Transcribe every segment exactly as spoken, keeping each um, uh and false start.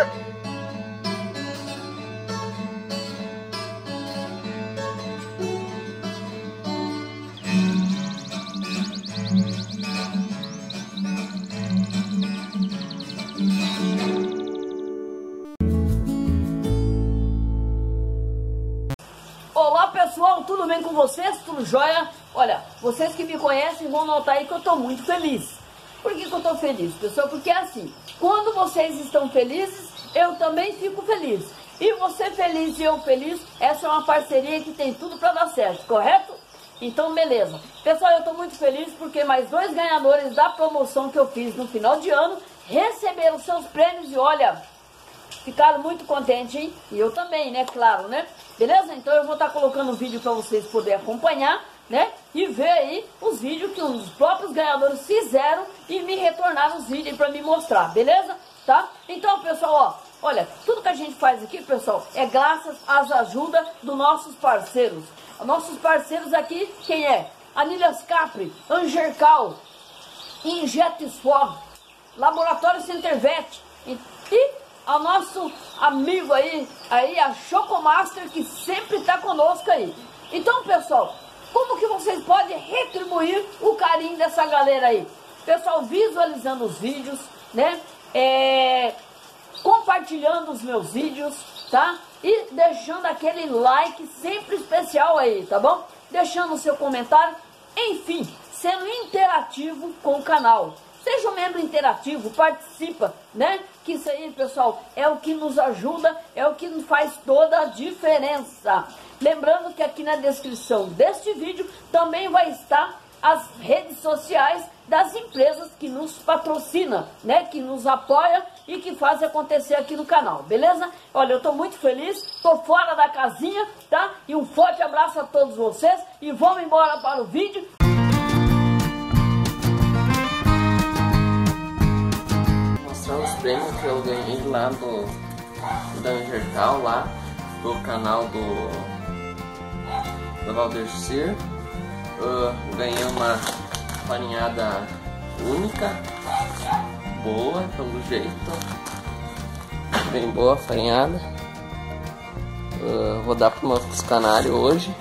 Olá pessoal, tudo bem com vocês? Tudo jóia? Olha, vocês que me conhecem vão notar aí que eu estou muito feliz. Por que que eu estou feliz, pessoal? Porque é assim, quando vocês estão felizes, eu também fico feliz. E você feliz e eu feliz, essa é uma parceria que tem tudo para dar certo, correto? Então beleza. Pessoal, eu estou muito feliz porque mais dois ganhadores da promoção que eu fiz no final de ano receberam seus prêmios e olha, ficaram muito contentes, hein? E eu também, né? Claro, né? Beleza? Então eu vou estar colocando um vídeo para vocês poderem acompanhar, né? E ver aí os vídeos que os próprios ganhadores fizeram e me retornaram os vídeos para me mostrar, beleza? Tá? Então, pessoal, ó, olha, tudo que a gente faz aqui, pessoal, é graças às ajudas dos nossos parceiros. Nossos parceiros aqui, quem é? Anilhas Capri, Angercal, Injetisfor, Laboratório Centervet e ao nosso amigo aí, aí a Chocomaster, que sempre está conosco aí. Então, pessoal, como que vocês podem retribuir o carinho dessa galera aí? Pessoal, visualizando os vídeos, né? É, compartilhando os meus vídeos, tá? E deixando aquele like sempre especial aí, tá bom? Deixando o seu comentário, enfim, sendo interativo com o canal. Seja um membro interativo, participa, né? Que isso aí, pessoal, é o que nos ajuda, é o que faz toda a diferença. Lembrando que aqui na descrição deste vídeo também vai estar as redes sociais das empresas que nos patrocinam, né? Que nos apoia e que faz acontecer aqui no canal, beleza? Olha, eu tô muito feliz, tô fora da casinha, tá? E um forte abraço a todos vocês e vamos embora para o vídeo. Os prêmios que eu ganhei lá do da Angercal, lá do canal do, do Valdecir. Uh, ganhei uma farinhada única, boa pelo jeito, bem boa a farinhada. Uh, vou dar para meus canários hoje.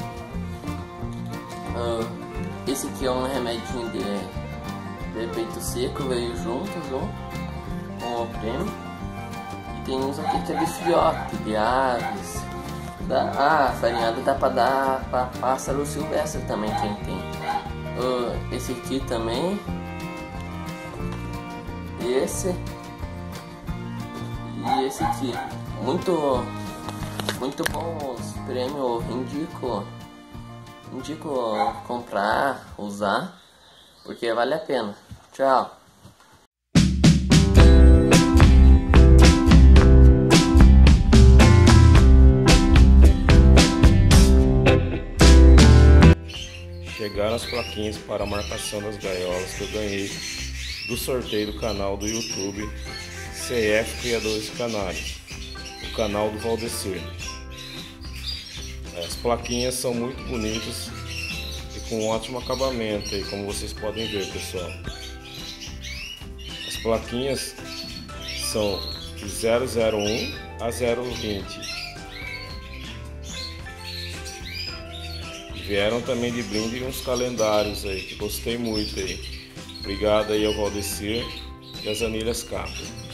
Uh, esse aqui é um remedinho de, de peito seco, veio junto, junto com o prêmio. E tem uns aqui que é de filhote, de aves. Dá, ah, a farinhada dá pra dar pra pássaro silvestre também, quem tem. Uh, esse aqui também. Esse. E esse aqui. Muito, muito bom os prêmios. Indico, indico comprar, usar, porque vale a pena. Tchau. Chegaram as plaquinhas para a marcação das gaiolas que eu ganhei do sorteio do canal do YouTube C F Criadores de Canários, o canal do Valdecir. As plaquinhas são muito bonitas e com um ótimo acabamento, aí, como vocês podem ver, pessoal. As plaquinhas são de zero zero um a zero vinte. Vieram também de brinde uns calendários aí, que gostei muito aí. Obrigado aí ao Valdecir e às Anilhas Capri.